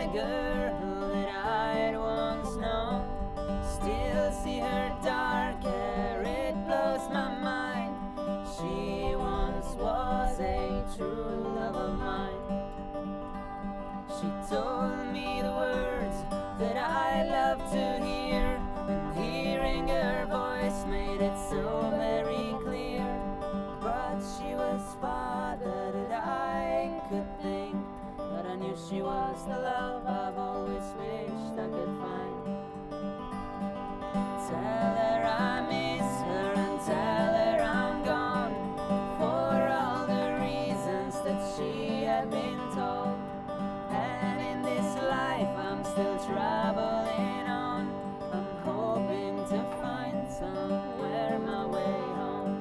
girl that I'd once known. Still see her dark hair, it blows my mind. She once was a true love of mine. She told me the words that I love to hear, and hearing her voice made it so very clear. But she was farther than I could think, but I knew she was the love I've always wished I could find. Tell her I miss her and tell her I'm gone, for all the reasons that she had been told. And in this life I'm still traveling on, I'm hoping to find somewhere my way home.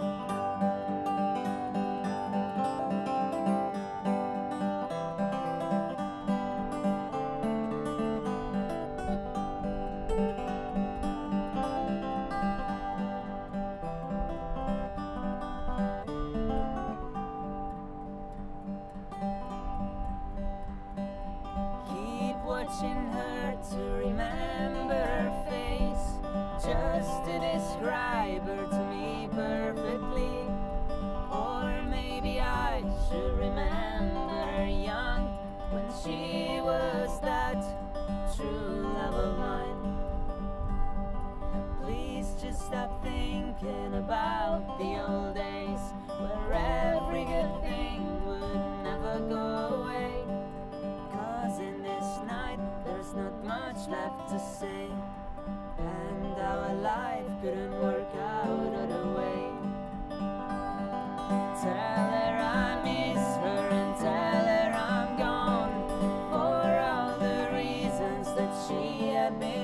Watching her to remember her face, just to describe her to me perfectly. Or maybe I should remember her young, when she was that true love of mine. Please just stop thinking about the old days, where every good thing would never go away. In this night there's not much left to say, and our life couldn't work out other way. Tell her I miss her and tell her I'm gone, for all the reasons that she had been